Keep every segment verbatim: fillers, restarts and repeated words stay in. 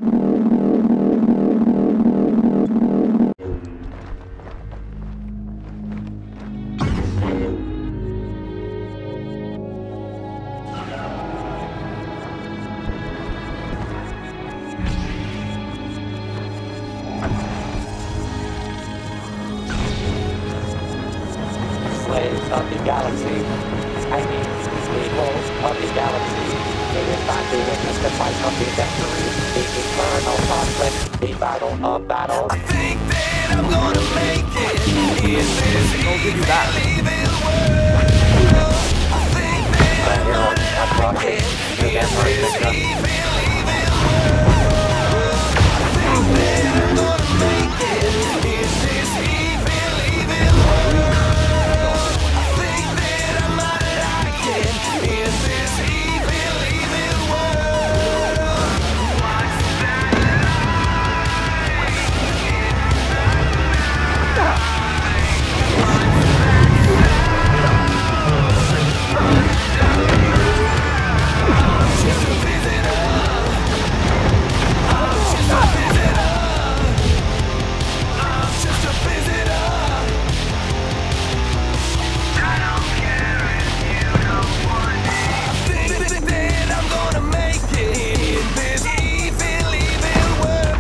Slaves of the galaxy. I mean, people of the galaxy. It is time to witness the fight of the century, the eternal conflict, the battle of battles. I think that I'm gonna make it in this evil world. I think that I'm gonna make it in this evil, evil world. I think that I'm gonna make it in this evil, evil world. I think that I might like it in this evil, evil world. What's that just a visitor. I'm just a visitor. I'm just a visitor. I don't care if you don't want me. I think that I'm gonna make it in this evil, evil world.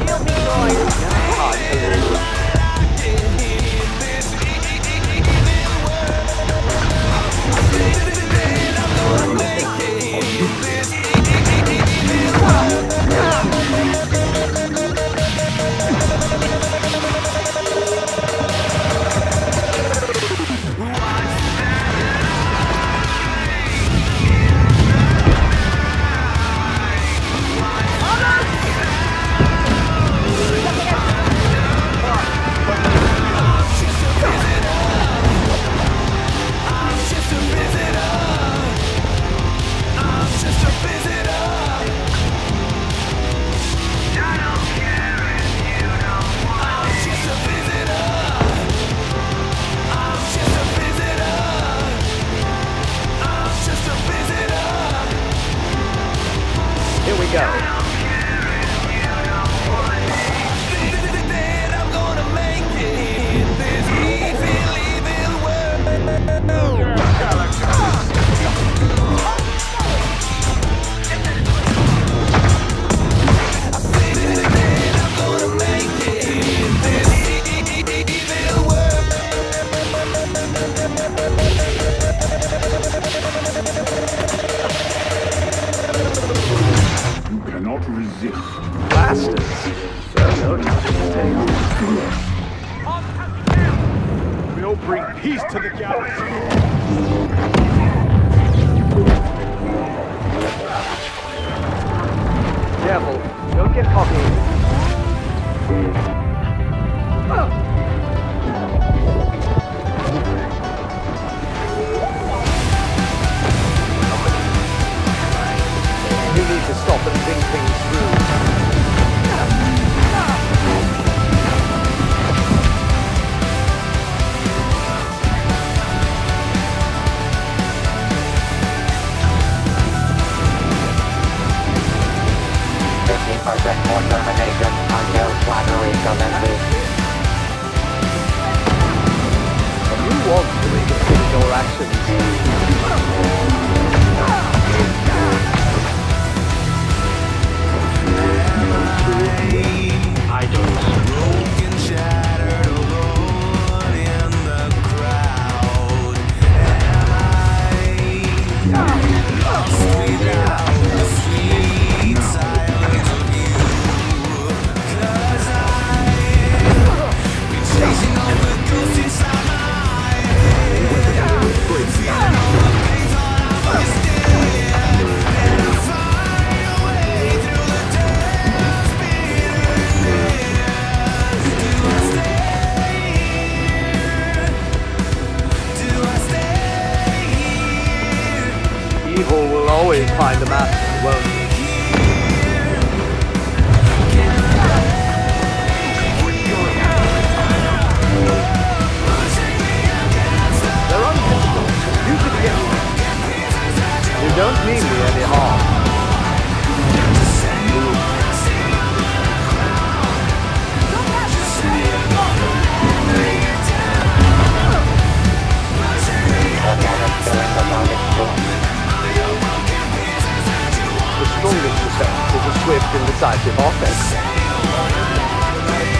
Here we go. Cannot resist. Blasters. So no We'll bring peace to the galaxy. Careful. Don't get cocky. You need to stop and think things through. fifty percent more termination until flattery commences. You want to reconsider your actions. Idols. Broken, shattered, alone in the crowd. Am I lost without the sweet silence of you? 'Cause I've been chasing all the ghosts inside my head, feeling all the pain thought I was dead, and I find a way through the dust bitterness. Do I stay here? Do I stay here? Evil will always find a master, won't it? They're unphysical. You could get them. You don't mean me any harm. swift and decisive offense.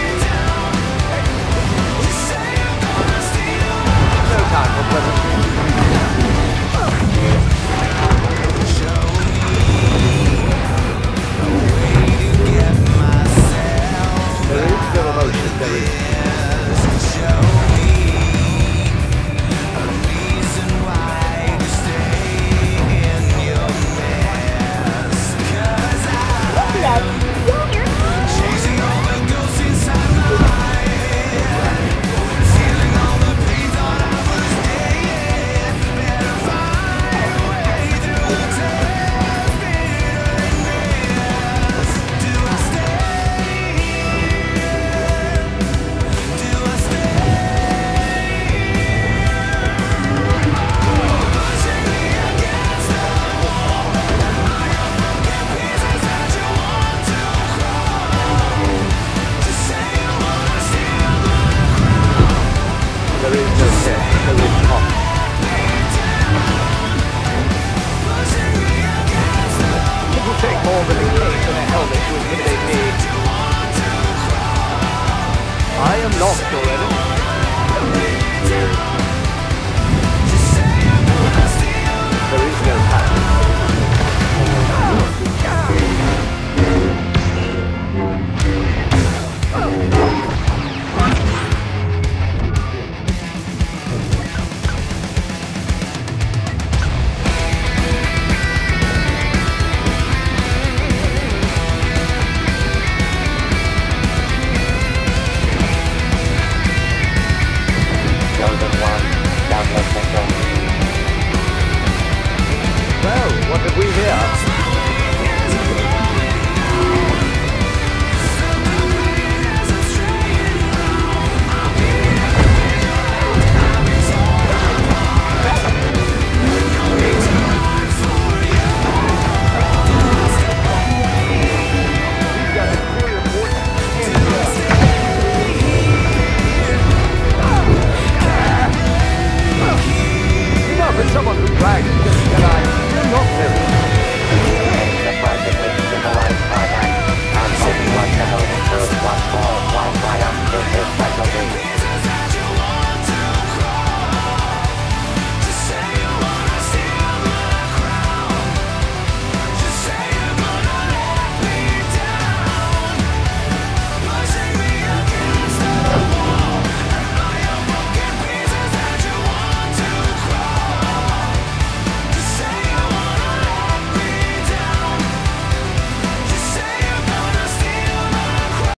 No time for pleasantries.